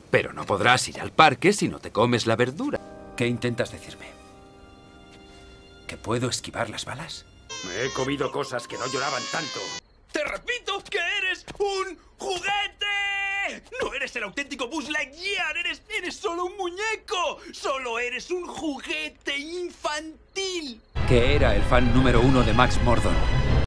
Pero no podrás ir al parque si no te comes la verdura. ¿Qué intentas decirme? ¿Que puedo esquivar las balas? Me he comido cosas que no lloraban tanto. ¡Te repito que eres un juguete! ¡No eres el auténtico Buzz Lightyear! ¡Eres solo un muñeco! ¡Solo eres un juguete infantil! Que era el fan número 1 de Max Mordor.